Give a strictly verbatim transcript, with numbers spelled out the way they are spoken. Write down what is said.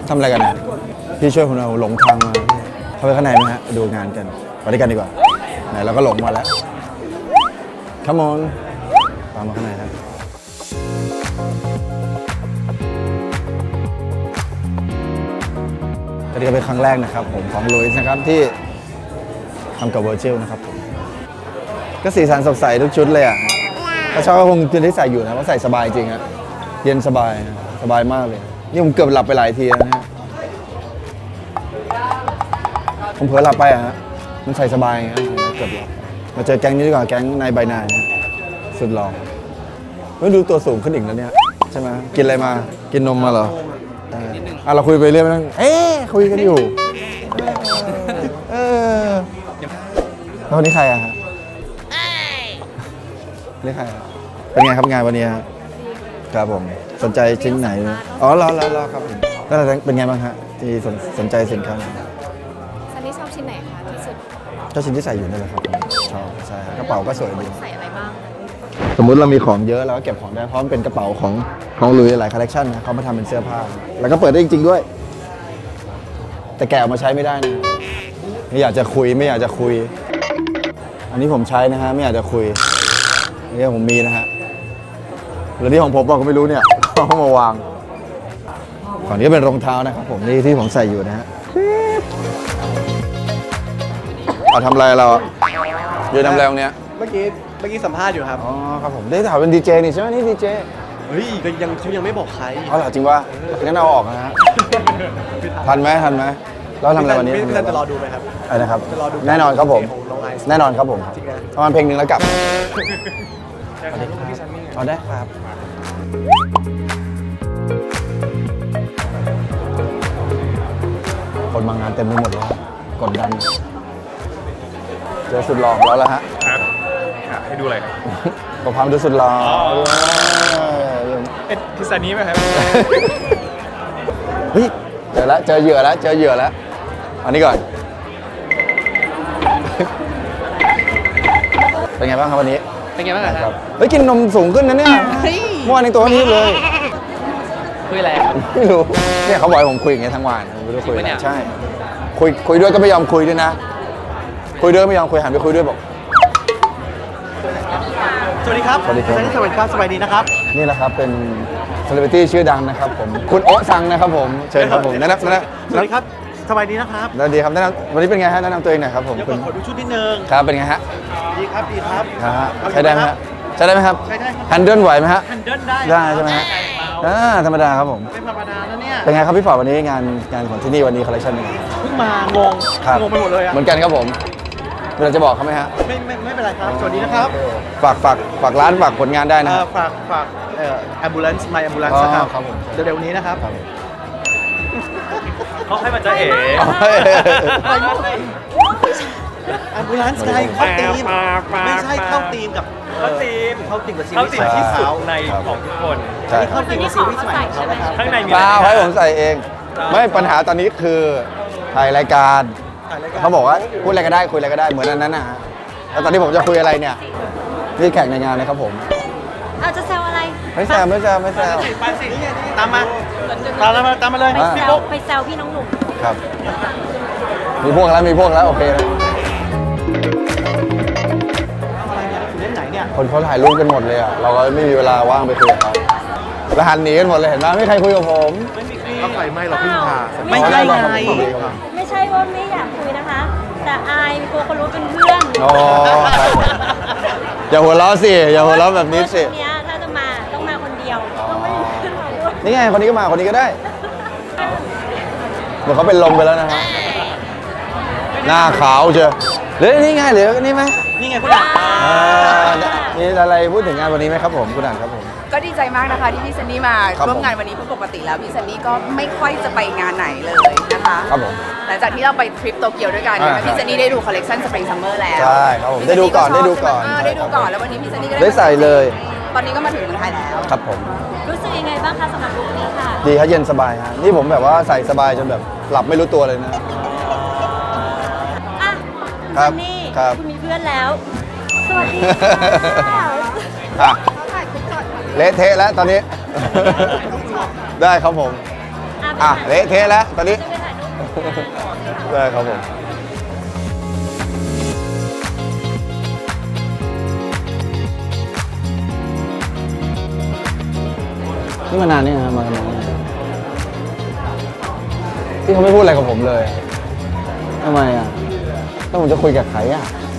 ทำอะไรกันนะพี่ช่วยผมเอาหลงทางมาเข้าไปข้างในไหมฮะดูงานกันไปด้วยกันดีกว่าไหนเราก็หลงมาแล้ว Come on ตามมาข้างในครับอันนี้ก็เป็นครั้งแรกนะครับผมของลุยส์นะครับที่ทำกับ Virgil นะครับผมก็สีสันสดใสทุกชุดเลยอ่ะถ้าชอบก็คงจะได้ใส่อยู่นะเพราะใส่สบายจริงฮะเย็นสบายสบายมากเลยนี่ผมเกือบหลับไปหลายทีแล้วนะฮะผมเผลอหลับไปอ่ะฮะมันใส่สบายไงเกือบหลับมาเจอแก๊งนี้ดีกว่าแก๊งนายใบนายสุดหล่อไม่ดูตัวสูงขึ้นอีกแล้วเนี่ยใช่ไหมกินอะไรมากินนมมาเหรออ่ะเราคุยไปเรื่อยๆนั่งเอ๊ะคุยกันอยู่เออแล้วคนนี้ใครอะฮะนี่ใครเป็นไงครับงานวันนี้ครับผมสนใจชิ้นไหนอ๋อรอรอรอครับผมแล้วเป็นไงบ้างฮะที่สนใจสินค้าซันนี่ชอบชิ้นไหนคะที่สุดชอบชิ้นที่ใส่อยู่นี่แหละครับชอบใช่กระเป๋าก็สวยดีใส่อะไรบ้างสมมุติเรามีของเยอะเราก็เก็บของได้เพราะมันเป็นกระเป๋าของของลุยหลายคอลเลคชันนะเขามาทำเป็นเสื้อผ้าแล้วก็เปิดได้จริงๆด้วยแต่แกะออกมาใช้ไม่ได้นะไม่อยากจะคุยไม่อยากจะคุยอันนี้ผมใช้นะฮะไม่อยากจะคุยนี่ผมมีนะฮะหรือที่ของผมบอกก็ไม่รู้เนี่ยเขามาวางฝั่งนี้เป็นรองเท้านะครับผมนี่ที่ผมใส่อยู่นะฮะเอาทำอะไรเรายืนทำอะไรตรงเนี้ยเมื่อกี้เมื่อกี้สัมภาษณ์อยู่ครับอ๋อครับผมได้ถามเป็นดีเจนี่ใช่ไหมนี่ดีเจเฮ้ยยังเขายังไม่บอกใครอ๋อเหรอจริงว่างั้นเอาออกนะฮะทันไหมทันไหมแล้วทำอะไรวันนี้พี่ท่านจะรอดูไหมครับอะไรนะครับแน่นอนครับผมแน่นอนครับผมประมาณเพลงหนึ่งแล้วกลับเอาได้ครับคนมางานเต็มไปหมดเลยกดดันเจอสุดหล่อแล้วละฮะครับให้ดูอะไรครับขอความดูสุดหล่อเอ็ดพิซซ่านี้ไหมครับเฮ้ยเจอแล้วเจอเหยื่อแล้วเจอเหยื่อแล้วอันนี้ก่อนเป็นไงบ้างครับวันนี้เป็นไงบ้างครับเฮ้ยกินนมสูงขึ้นนะเนี่ยเมื่อวานในตัวนี้เลยคุยอะไรไม่รู้เนี่ยเขาบอกให้ผมคุยอย่างเงี้ยทั้งวันไม่รู้คุยอะไรใช่คุยคุยด้วยก็ไม่ยอมคุยด้วยนะคุยด้วยไม่ยอมคุยหันไปคุยด้วยบอกสวัสดีครับสวัสดีครับสวัสดีครับสบายดีนะครับนี่แหละครับเป็นเซเลบริตี้ชื่อดังนะครับผมคุณโอ๊ซังนะครับผมเชิญครับผมแนะนำแนะนำสวัสดีครับสบายดีนะครับสวัสดีครับแนะนำวันนี้เป็นไงฮะแนะนำตัวเองหน่อยครับผมเดี๋ยวขอดูชุดนิดนึงครับเป็นไงฮะดีครับดีครับใช้ได้ไหมฮะใช้ได้ไหมครับใช้ได้ครับแฮนเดิลไหวไหมฮะแฮนเดิลได้ได้ใช่ไหมฮะอ่าธรรมดาครับผมเป็นธรรมดาแล้วเนี่ยเป็นไงครับพี่ฟอร์ดวันนี้งานงานของที่นี่วันนี้คอลเลคชันเป็นไงเพิ่งมางงงงไปหมดเลยอ่ะเหมือนกันครับผมเราจะบอกเขาไหมฮะไม่ไม่ไม่เป็นไรครับสวัสดีนะครับฝากฝากฝากร้านฝากผลงานได้นะฝากฝากเอ่อ ambulance my ambulance ครับเดี๋ยวนี้นะครับเขาให้มันจะเอ๋ ambulance ไงเข้าตีมไม่ใช่เข้าตีมกับเข้าตีมเข้าตีมกับซีรีส์ที่สุดในของทุกคนเข้าตีมกับซีรีส์ใหม่เขานะครับข้างในมีเปล่าให้ผมใส่เองไม่ปัญหาตอนนี้คือถ่ายรายการเขาบอกว่าพูดอะไรก็ได้คุยอะไรก็ได้เหมือนนั้นนะฮะแล้วตอนนี้ผมจะคุยอะไรเนี่ยนี่แข่งในงานนะครับผมอาจจะแซวอะไรไม่แซวไม่แซวไม่แซวไปสิตามมาตามมาตามมาเลยไปแซวไปแซวพี่น้องหนุ่มครับมีพวกแล้วมีพวกแล้วโอเคนะคนเขาถ่ายรูปกันหมดเลยอ่ะเราก็ไม่มีเวลาว่างไปคุยกับเขาแล้วหันหนีกันหมดเลยเห็นไหมไม่ใครคุยกับผมก็ไฟไหม้เราเพิ่งพาไม่ใช่ไงไม่ใช่ว่าไม่อยากคุยนะคะแต่อายกลัวคนรู้เป็นเพื่อนอ๋ออย่าหัวเราะสิอย่าหัวเราะแบบนี้สิเนี้ยถ้าจะมาต้องมาคนเดียวต้องไม่มีเพื่อนมาด้วยนี่ไงคนนี้ก็มาคนนี้ก็ได้เดี๋ยวเขาเป็นลมไปแล้วนะฮะหน้าขาวเชียวหรือนี่ไงหรือนี่ไหมนี่ไงคุณอ่านมีอะไรพูดถึงงานวันนี้ไหมครับผมคุณอ่านครับผมก็ดีใจมากนะคะที่พี่ซันนี่มาร่วมงานวันนี้เพราะปกติแล้วพี่ซันนี่ก็ไม่ค่อยจะไปงานไหนเลยนะคะครับผมหลังจากที่เราไปทริปโตเกียวด้วยกันนะคะพี่ซันนี่ได้ดูคอลเลคชันสปริงซัมเมอร์แล้วใช่ครับผมได้ดูก่อนได้ดูก่อนได้ดูก่อนแล้ววันนี้พี่ซันนี่ก็ได้ใส่เลยตอนนี้ก็มาถึงเมืองไทยแล้วครับผมรู้สึกยังไงบ้างคะสำหรับลุคนี้ค่ะดีครับเย็นสบายฮะนี่ผมแบบว่าใส่สบายจนแบบหลับไม่รู้ตัวเลยนะอ่ะครับคุณมีเพื่อนแล้วสวัสดีค่ะเละเทะแล้วตอนนี้ได้ครับผมอ่ะเอ่ะเละเทะแล้วตอนนี้ ได้ครับผมนี่มานานนี่นะมากันนานที่เขาไม่พูดอะไรกับผมเลยทำไมอ่ะแล้วผมจะคุยกับใครอ่ะ